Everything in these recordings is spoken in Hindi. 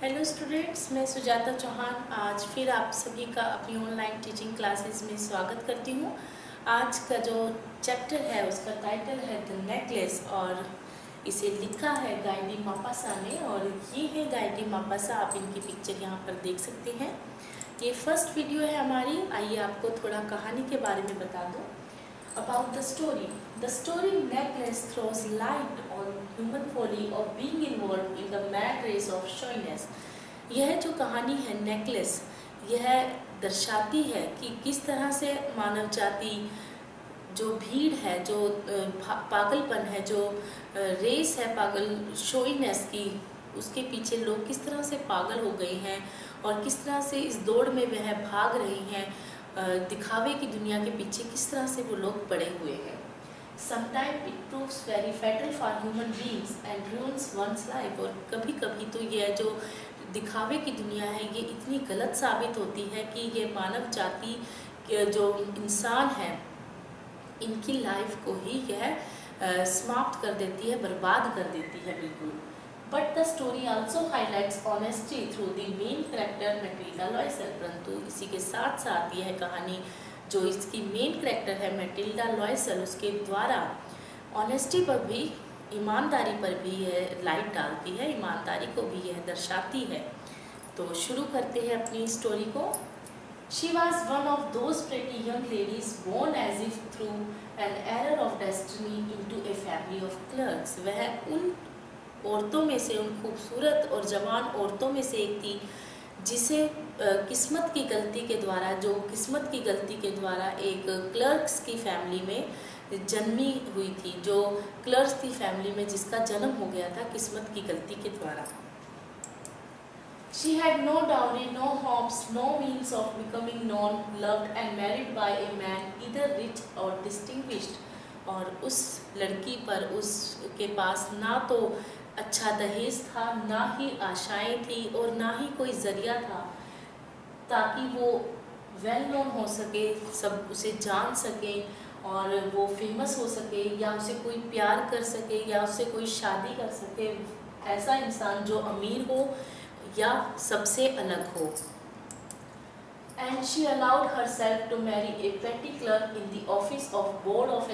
हेलो स्टूडेंट्स, मैं सुजाता चौहान आज फिर आप सभी का अपनी ऑनलाइन टीचिंग क्लासेस में स्वागत करती हूँ। आज का जो चैप्टर है उसका टाइटल है द नेकलेस और इसे लिखा है गाइडी मापासा ने। और ये है गाइडी मापासा, आप इनकी पिक्चर यहाँ पर देख सकते हैं। ये फर्स्ट वीडियो है हमारी। आइए आपको थोड़ा कहानी के बारे में बता दूँ। About the story. The story Necklace throws light on human folly of being involved in the mad race of shyness. यह जो कहानी है नेकलेस, यह दर्शाती है कि किस तरह से मानव जाति जो भीड़ है, जो पागलपन है, जो रेस है पागल शोइनेस की, उसके पीछे लोग किस तरह से पागल हो गए हैं और किस तरह से इस दौड़ में वह भाग रहे हैं। दिखावे की दुनिया के पीछे किस तरह से वो लोग पड़े हुए हैं। Sometimes it proves very fatal for human beings and ruins one's life. और कभी कभी तो यह जो दिखावे की दुनिया है ये इतनी गलत साबित होती है कि ये मानव जाति जो इंसान है इनकी लाइफ को ही यह समाप्त कर देती है, बर्बाद कर देती है बिल्कुल। But the story also highlights honesty through the main character Matilda Loisel. परंतु इसी के साथ साथ यह कहानी जो इसकी मेन कैरेक्टर है मैटिल्डा लॉयसल, उसके द्वारा ऑनेस्टी पर भी, ईमानदारी पर भी यह लाइट डालती है, ईमानदारी को भी यह दर्शाती है। तो शुरू करते हैं अपनी स्टोरी को। She was one of those pretty young ladies born as if through an error of destiny into a family of clerks. वह उन औरतों में से, उन खूबसूरत और जवान औरतों में से एक थी जिसे किस्मत की गलती के द्वारा, जो किस्मत की गलती के द्वारा एक क्लर्क्स की फैमिली में जन्मी हुई थी, जो क्लर्क्स की फैमिली में जिसका जन्म हो गया था किस्मत की गलती के द्वारा। She had no dowry, no hopes, no means of becoming known, loved and married by a man either rich or distinguished. और उस लड़की पर, उसके पास ना तो अच्छा दहेज था, ना ही आशाएं थी और ना ही कोई ज़रिया था ताकि वो वेल नोन हो सके, सब उसे जान सकें और वो फेमस हो सके, या उसे कोई प्यार कर सके, या उससे कोई शादी कर सके। ऐसा इंसान जो अमीर हो या सबसे अलग हो। And she allowed herself to marry a petty clerk in the office of Board of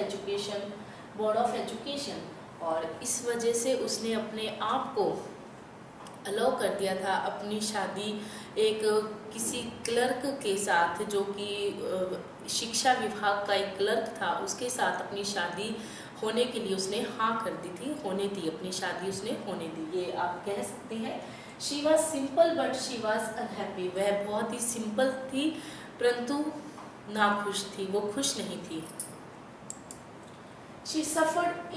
Education. और इस वजह से उसने अपने आप को अलाउ कर दिया था अपनी शादी एक किसी क्लर्क के साथ, जो कि शिक्षा विभाग का एक क्लर्क था, उसके साथ अपनी शादी होने के लिए उसने हाँ कर दी थी, होने दी, अपनी शादी उसने होने दी, ये आप कह सकते हैं। She was simple but she was unhappy. वह बहुत ही सिंपल थी परंतु नाखुश थी, वो खुश नहीं थी। She suffered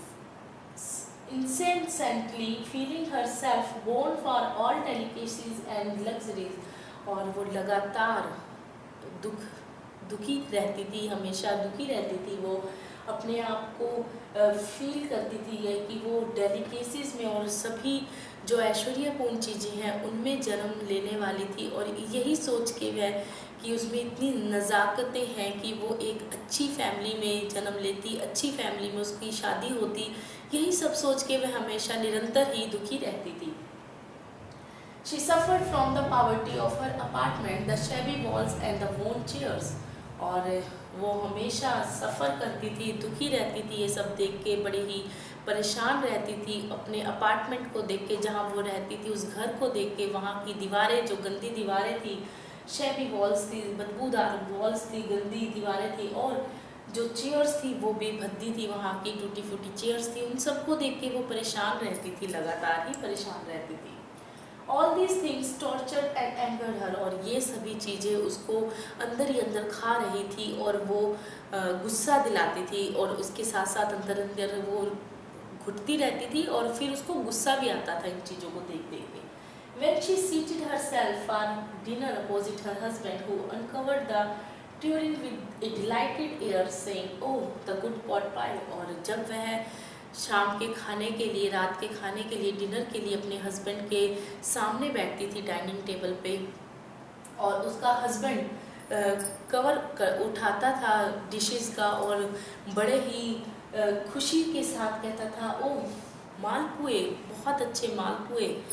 incessantly, feeling herself born for all delicacies and luxuries. और वो लगातार दुखी रहती थी, हमेशा दुखी रहती थी। वो अपने आप को फील करती थी कि वो डेलिकेसीज में और सभी जो ऐश्वर्यपूर्ण चीज़ें हैं उनमें जन्म लेने वाली थी, और यही सोच के वह कि उसमें इतनी नज़ाकतें हैं कि वो एक अच्छी फैमिली में जन्म लेती, अच्छी फैमिली में उसकी शादी होती, यही सब सोच के वह हमेशा निरंतर ही दुखी रहती थी। She suffered from the poverty of her apartment, the shabby walls and the worn chairs. और वो हमेशा सफ़र करती थी, दुखी रहती थी, ये सब देख के बड़ी ही परेशान रहती थी अपने अपार्टमेंट को देख के, जहाँ वो रहती थी, उस घर को देख के। वहाँ की दीवारें, जो गंदी दीवारें थी, शैबी वॉल्स थी, बदबूदार वॉल्स थी, गंदी दीवारें थी, और जो चेयर्स थी वो भी भद्दी थी, वहाँ की टूटी फूटी चेयर्स थी। उन सबको देख के वो परेशान रहती थी, लगातार ही परेशान रहती थी। All these things tortured and angered her. और ये सभी चीज़ें उसको अंदर ही अंदर खा रही थी और वो गुस्सा दिलाती थी, और उसके साथ साथ अंदर अंदर वो घुटती रहती थी और फिर उसको गुस्सा भी आता था इन चीज़ों को देख देख के। When she seated herself for dinner opposite her husband, who uncovered the tureen with a delighted air, saying, "Oh, the good pot pie." और जब वह शाम के खाने के लिए, रात के खाने के लिए, डिनर के लिए अपने हस्बैंड के सामने बैठती थी डाइनिंग टेबल पे, और उसका हस्बैंड कवर उठाता था डिशेस का और बड़े ही खुशी के साथ कहता था, ओह मालपुए, बहुत अच्छे मालपुए।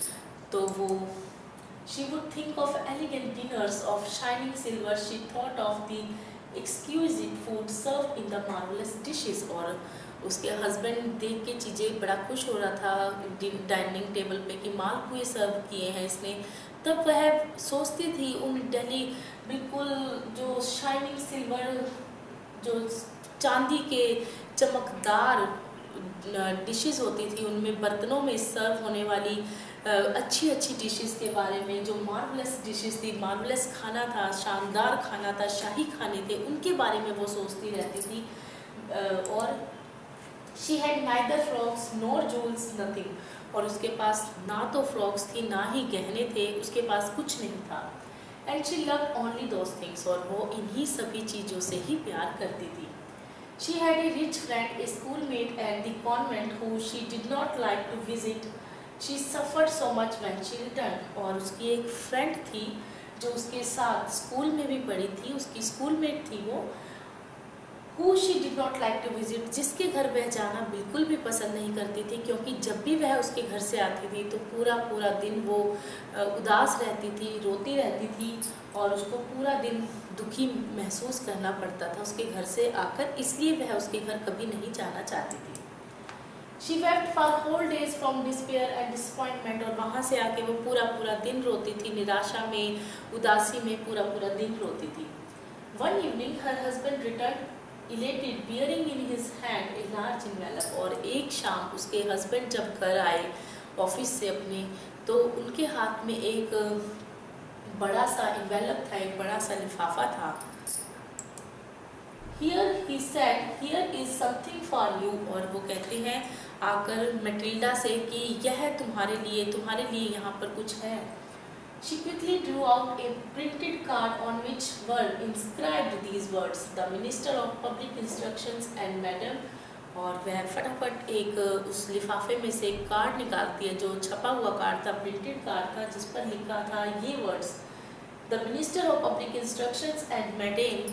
तो वो she would think of elegant dinners of shining silver. She thought of the exquisite food served in the marvelous dishes. और उसके हस्बैंड देख के चीज़ें बड़ा खुश हो रहा था डाइनिंग टेबल पे कि मालपुए सर्व किए हैं इसने। तब वह सोचती थी उन दिल्ली बिल्कुल जो शाइनिंग सिल्वर, जो चांदी के चमकदार डिशेस होती थी, उनमें बर्तनों में सर्व होने वाली अच्छी अच्छी डिशेस के बारे में, जो मार्वलस डिशेस थी, मार्वलस खाना था, शानदार खाना था, शाही खाने थे, उनके बारे में वो सोचती रहती थी। और she had neither frocks nor jewels nothing, और उसके पास ना तो फ्रॉक्स थी ना ही गहने थे, उसके पास कुछ नहीं था। And she loved only those things, और वो इन्हीं सभी चीज़ों से ही प्यार करती थी। She had a rich friend, a schoolmate at the convent who she did not like to visit. She suffered so much when she returned. और उसकी एक फ्रेंड थी जो उसके साथ स्कूल में भी पढ़ी थी, उसकी स्कूलमेट थी वो, who she did not like to visit, जिसके घर वह जाना बिल्कुल भी पसंद नहीं करती थी, क्योंकि जब भी वह उसके घर से आती थी तो पूरा पूरा दिन वो उदास रहती थी, रोती रहती थी, और उसको पूरा दिन दुखी महसूस करना पड़ता था उसके घर से आकर, इसलिए वह उसके घर कभी नहीं जाना चाहती थी। She wept for whole days from despair and disappointment, और वहाँ से आके वो पूरा पूरा दिन रोती थी, निराशा में, उदासी में पूरा पूरा दिन रोती थी। One evening her husband returned elated, bearing in his hand a large envelope, और एक शाम उसके हस्बैंड जब घर आए ऑफिस से अपने, तो उनके हाथ में एक बड़ा सा एनवेलप था, एक बड़ा सा लिफाफा था। Here he said, here is something for you, और वो कहते हैं आकर मैटिल्डा से कि यह तुम्हारे लिए यहाँ पर कुछ है। She quickly drew out a printed card on which were inscribed these words, the Minister of Public Instructions and Madam, और वह फटाफट एक उस लिफाफे में से एक कार्ड निकालती है, जो छपा हुआ कार्ड था, प्रिंटेड कार्ड था, जिस पर लिखा था ये words, the minister of public instructions and madame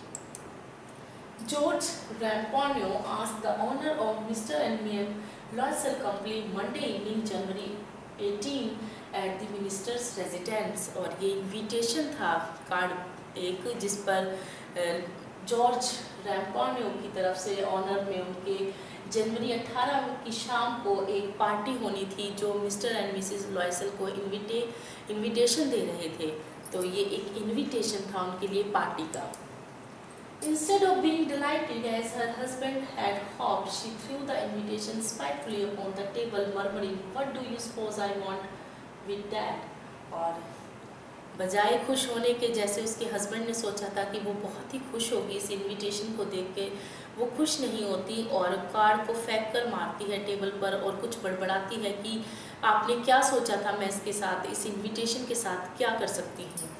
George Ramponio asked the honor of Mr. and Ma'am Loisel Company Monday evening, January 18 at the minister's residence। और ये इनविटेशन था कार्ड एक, जिस पर जॉर्ज रैम्पोनियो की तरफ से ऑनर में उनके जनवरी 18 की शाम को एक पार्टी होनी थी, जो मिस्टर एंड मिसेस लॉयसल को इनविटेशन दे रहे थे। तो ये एक इनविटेशन था उनके लिए पार्टी का। Instead of being delighted as her husband had hoped, she threw the invitation spitefully upon the table, murmuring, "What do you suppose I want with that?" और बजाय खुश होने के, जैसे उसके हस्बैंड ने सोचा था कि वो बहुत ही खुश होगी इस इनविटेशन को देख के, वो खुश नहीं होती और कार्ड को फेंक कर मारती है टेबल पर, और कुछ बड़बड़ाती है कि आपने क्या सोचा था मैं इसके साथ, इस इनविटेशन के साथ क्या कर सकती हूँ।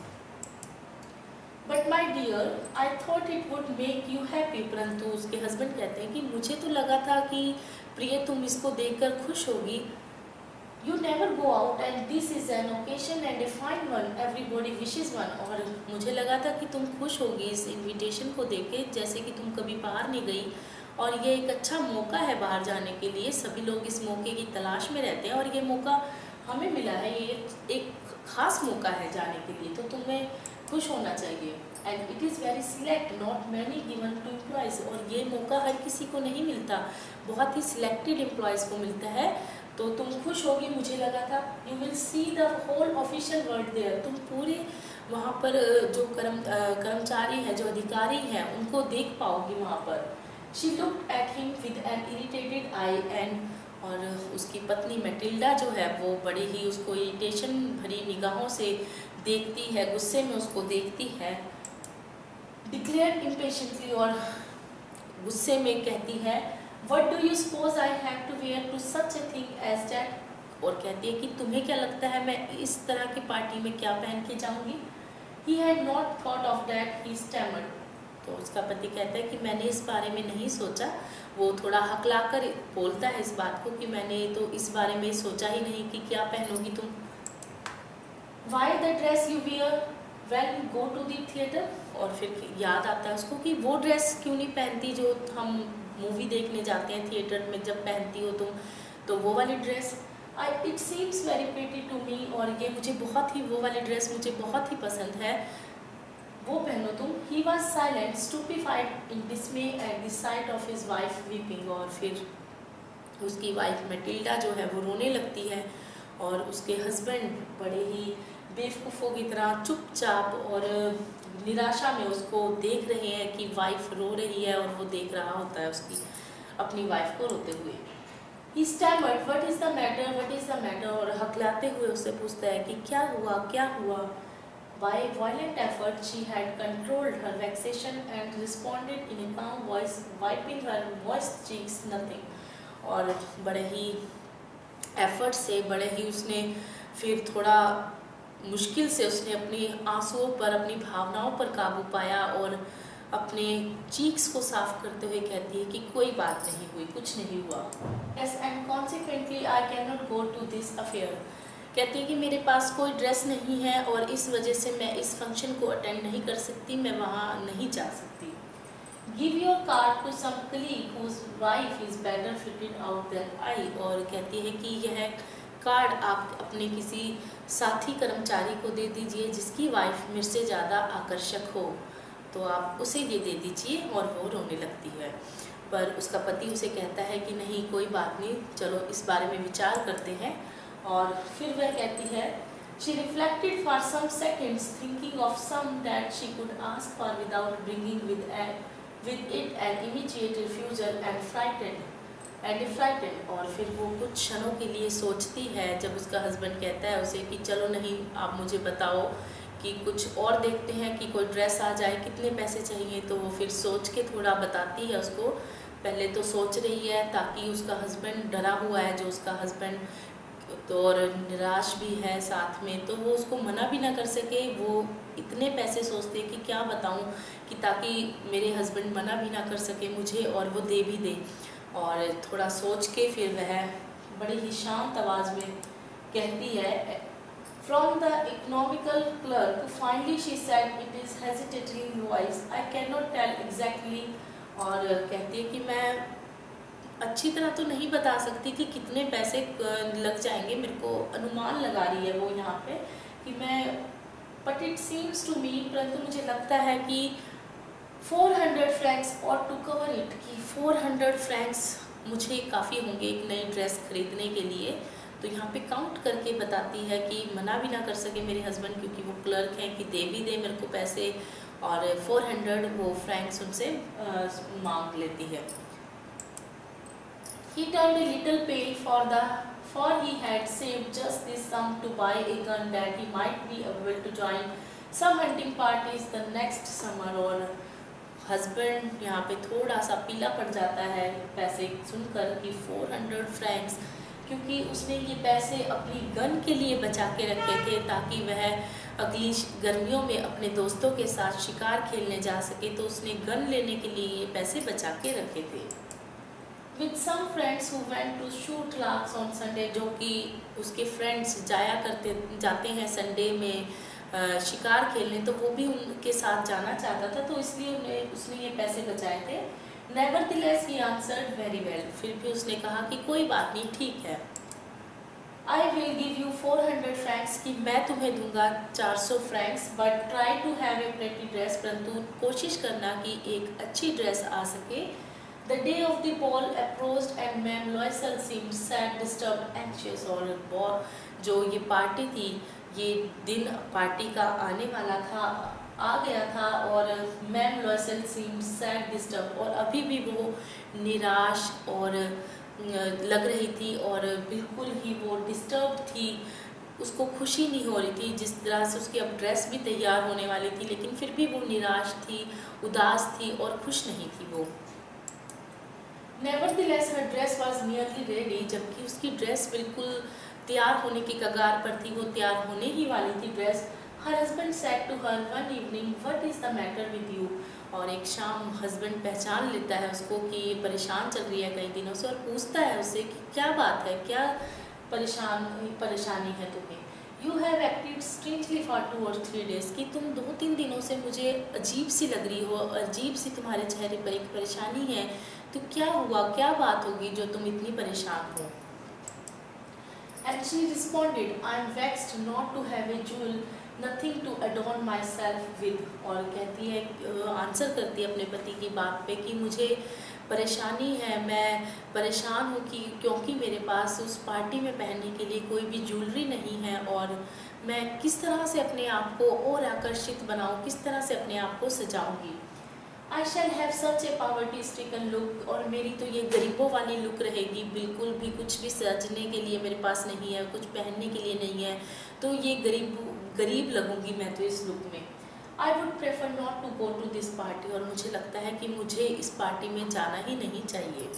But my dear, I thought it would make you happy, परंतु उसके हस्बैंड कहते हैं कि मुझे तो लगा था कि प्रिय तुम इसको देखकर खुश होगी। You never go out and this is an occasion and a fine one, everybody wishes one, और मुझे लगा था कि तुम खुश होगी इस इनविटेशन को देख के, जैसे कि तुम कभी बाहर नहीं गई, और ये एक अच्छा मौका है बाहर जाने के लिए, सभी लोग इस मौके की तलाश में रहते हैं, और ये मौका हमें मिला है, ये एक ख़ास मौका है जाने के लिए, तो तुम्हें खुश होना चाहिए। And it is very select, not many given to employees, और ये मौका हर किसी को नहीं मिलता, बहुत ही सिलेक्टेड एम्प्लॉयज़ को मिलता है, तो तुम खुश होगी मुझे लगा था। You will see the whole official world there, तुम पूरे वहाँ पर जो कर्मचारी हैं, जो अधिकारी हैं, उनको देख पाओगी वहाँ पर। She looked at him with an irritated eye and, और उसकी पत्नी मैटिल्डा जो है वो बड़ी ही उसको इरिटेशन भरी निगाहों से देखती है, गुस्से में उसको देखती है। डिक्लेयर इम्पेशेंटली, और गुस्से में कहती है, what do you suppose I have to wear to such a thing as that, और कहती है कि तुम्हें क्या लगता है मैं इस तरह की पार्टी में क्या पहन के जाऊंगी। He had not thought of that, he stammered, तो उसका पति कहता है कि मैंने इस बारे में नहीं सोचा, वो थोड़ा हकलाकर बोलता है इस बात को कि मैंने तो इस बारे में सोचा ही नहीं कि क्या पहनोगी तुम। Why the dress you wear when you go to the theatre, और फिर याद आता है उसको कि वो ड्रेस क्यों नहीं पहनती जो हम मूवी देखने जाते हैं थिएटर में, जब पहनती हो तुम, तो वो वाली dress. It seems very pretty to me, और ये मुझे बहुत ही, वो वाली ड्रेस मुझे बहुत ही पसंद है, वो पहनो तुम। He was silent stupefied in dismay at the sight of his wife weeping, और फिर उसकी वाइफ मैटिल्डा जो है वो रोने लगती है, और उसके हस्बैंड बड़े ही बेवकूफ़ों की तरह चुपचाप और निराशा में उसको देख रहे हैं कि वाइफ रो रही है, और वो देख रहा होता है उसकी अपनी वाइफ को रोते हुए। He stammered, "What is the matter? What is the matter?" और हकलाते हुए उससे पूछता है कि क्या हुआ, क्या हुआ। By violent effort, she had controlled her vexation and responded in a calm voice, wiping her moist cheeks, "Nothing." और बड़े ही एफर्ट से, बड़े ही उसने फिर थोड़ा मुश्किल से उसने अपनी आंसुओं पर, अपनी भावनाओं पर काबू पाया, और अपने चीक्स को साफ करते हुए कहती है कि कोई बात नहीं हुई, कुछ नहीं हुआ। Yes, and consequently I cannot go to this affair. कहती है कि मेरे पास कोई ड्रेस नहीं है, और इस वजह से मैं इस फंक्शन को अटेंड नहीं कर सकती, मैं वहाँ नहीं जा सकती। Give your card to some colleague whose wife is better fitted out than I. और कहती है कि यह कार्ड आप अपने किसी साथी कर्मचारी को दे दीजिए जिसकी वाइफ मेरे से ज़्यादा आकर्षक हो, तो आप उसे ये दे दीजिए। और वो रोने लगती है, पर उसका पति उसे कहता है कि नहीं, कोई बात नहीं, चलो इस बारे में विचार करते हैं। और फिर वह कहती है, She reflected for some seconds, thinking of some that she could ask for without bringing with it an immediate refusal, and frightened. और फिर वो कुछ क्षणों के लिए सोचती है, जब उसका हस्बैंड कहता है उसे कि चलो नहीं, आप मुझे बताओ कि कुछ और देखते हैं कि कोई ड्रेस आ जाए, कितने पैसे चाहिए। तो वो फिर सोच के थोड़ा बताती है उसको। पहले तो सोच रही है ताकि उसका हस्बैंड डरा हुआ है, जो उसका हस्बैंड तो और निराश भी है साथ में, तो वो उसको मना भी ना कर सके। वो इतने पैसे सोचते कि क्या बताऊं, कि ताकि मेरे हस्बैंड मना भी ना कर सके मुझे और वो दे भी दे। और थोड़ा सोच के फिर वह बड़ी ही शांत आवाज़ में कहती है, From the economical clerk, finally she said, it is hesitating voice, I cannot tell exactly. और कहती है कि मैं अच्छी तरह तो नहीं बता सकती कि कितने पैसे लग जाएंगे, मेरे को अनुमान लगा रही है वो यहाँ पे कि मैं, but it seems to me, परंतु मुझे लगता है कि 400 francs ought to cover it, कि 400 francs मुझे काफ़ी होंगे एक नई ड्रेस खरीदने के लिए। तो यहाँ पे काउंट करके बताती है कि मना भी ना कर सके मेरे हस्बैंड, क्योंकि वो क्लर्क हैं, कि दे भी दे मेरे को पैसे, और 400 वो फ्रैंक्स उनसे मांग लेती है। He turned a little pale for he had saved just this sum to buy a gun that he might be able to join some hunting parties the next summer। और हस्बैंड यहाँ पे थोड़ा सा पीला पड़ जाता है पैसे सुनकर कि 400 फ्रैंक्स, क्योंकि उसने ये पैसे अपनी गन के लिए बचा के रखे थे ताकि वह अगली गर्मियों में अपने दोस्तों के साथ शिकार खेलने जा सके, तो उसने गन लेने के लिए ये पैसे बचा के रखे थे। With some friends who went to shoot larks on Sunday, जो कि उसके फ्रेंड्स जाते हैं संडे में शिकार खेलने, तो वो भी उनके साथ जाना चाहता था, तो इसलिए उसने ये पैसे बचाए थे। Nevertheless, he answered very well. फिर भी उसने कहा कि कोई बात नहीं, ठीक है। I will give you 400 francs, कि मैं तुम्हें दूंगा 400 francs, but try to have a pretty dress, परंतु कोशिश करना कि एक अच्छी ड्रेस आ सके। The day of the ball approached and Ma'am Loisel seemed sad, disturbed, anxious। और जो ये पार्टी थी, ये दिन पार्टी का आने वाला था, आ गया था, और ma'am Loisel seemed sad, disturbed, और अभी भी वो निराश और लग रही थी, और बिल्कुल ही वो डिस्टर्ब थी, उसको खुशी नहीं हो रही थी। जिस तरह से उसकी अब ड्रेस भी तैयार होने वाली थी, लेकिन फिर भी वो निराश थी, उदास थी और खुश नहीं थी वो। Nevertheless, her dress was nearly ready, जबकि उसकी ड्रेस बिल्कुल तैयार होने की कगार पर थी, वो तैयार होने ही वाली थी dress. Her husband said to her one evening, What is the matter with you? और एक शाम हस्बैंड पहचान लेता है उसको कि ये परेशान चल रही है कई दिनों से, और पूछता है उससे कि क्या बात है, क्या परेशानी है तुम्हें। You have acted strangely for 2 or 3 days, कि तुम 2-3 दिनों से मुझे अजीब सी लग रही हो, अजीब सी तुम्हारे चेहरे पर एक परेशानी है, तो क्या हुआ, क्या बात होगी जो तुम इतनी परेशान हो। And she responded, I am vexed not to have a jewel, nothing to adorn myself with. और कहती है, आंसर करती है अपने पति की बात पे कि मुझे परेशानी है, मैं परेशान हूँ कि क्योंकि मेरे पास उस पार्टी में पहनने के लिए कोई भी ज्वेलरी नहीं है, और मैं किस तरह से अपने आप को और आकर्षित बनाऊँ, किस तरह से अपने आप को सजाऊँगी। I shall have such a poverty stricken look, और मेरी तो ये गरीबों वाली लुक रहेगी, बिल्कुल भी कुछ भी सजने के लिए मेरे पास नहीं है, कुछ पहनने के लिए नहीं है, तो ये गरीब लगूंगी मैं तो इस लुक में। I would prefer not to go to this party, और मुझे लगता है कि मुझे इस पार्टी में जाना ही नहीं चाहिए।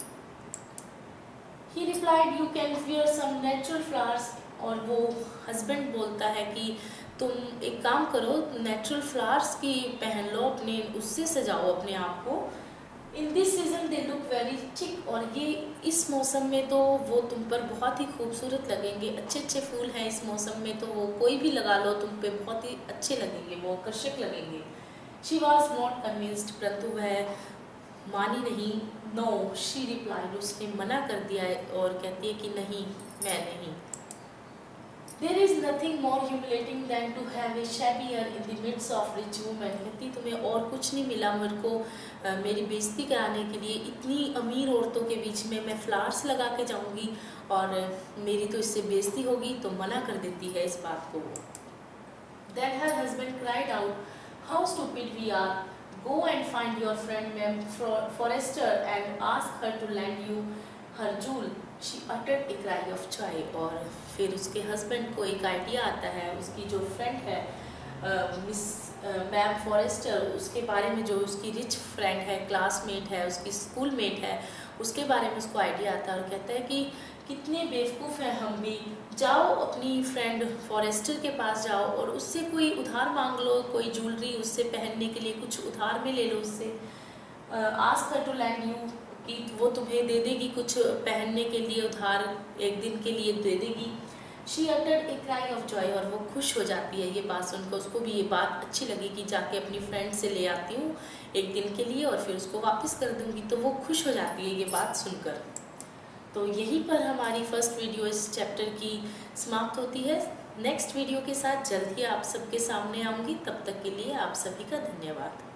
He replied, you can wear some natural flowers, और वो हस्बैंड बोलता है कि तुम एक काम करो, नेचुरल फ्लावर्स की पहन लो, अपने उससे सजाओ अपने आप को। In this season they look very chic, और ये इस मौसम में तो वो तुम पर बहुत ही खूबसूरत लगेंगे, अच्छे अच्छे फूल हैं इस मौसम में, तो वो कोई भी लगा लो तुम पे बहुत ही अच्छे लगेंगे, वो आकर्षक लगेंगे। शी वॉज नॉट कन्विंस्ड, परंतु वह मानी नहीं। नो, शी रिप्लाइड, उसने मना कर दिया है और कहती है कि नहीं, मैं नहीं। There is nothing more humiliating than to have a shabby hair in the midst of rich women. कहती तुम्हें और कुछ नहीं मिला मेरे को मेरी बेइज्जती कराने के लिए, इतनी अमीर औरतों के बीच में मैं फ्लावर्स लगा के जाऊंगी और मेरी तो इससे बेइज्जती होगी, तो मना कर देती है इस बात को। Then her husband cried out, how stupid we are! Go and find your friend Ma'am Forrester and ask her to lend you her jewel. She uttered a cry of joy, और फिर उसके हस्बैंड को एक आइडिया आता है, उसकी जो फ्रेंड है मिस मैम फॉरेस्टर, उसके बारे में, जो उसकी रिच फ्रेंड है, क्लासमेट है, उसकी स्कूलमेट है, उसके बारे में उसको आइडिया आता है और कहता है कि कितने बेवकूफ़ हैं हम भी, जाओ अपनी फ्रेंड फॉरेस्टर के पास जाओ और उससे कोई उधार मांग लो, कोई ज्वेलरी उससे पहनने के लिए कुछ उधार में ले लो उससे। Ask her to lend you, कि वो तुम्हें दे देगी कुछ पहनने के लिए उधार, एक दिन के लिए दे देगी। She uttered a cry of joy, और वो खुश हो जाती है ये बात सुनकर, उसको भी ये बात अच्छी लगी कि जाके अपनी फ्रेंड से ले आती हूँ एक दिन के लिए और फिर उसको वापस कर दूँगी, तो वो खुश हो जाती है ये बात सुनकर। तो यहीं पर हमारी फर्स्ट वीडियो इस चैप्टर की समाप्त होती है। नेक्स्ट वीडियो के साथ जल्द ही आप सबके सामने आऊँगी, तब तक के लिए आप सभी का धन्यवाद।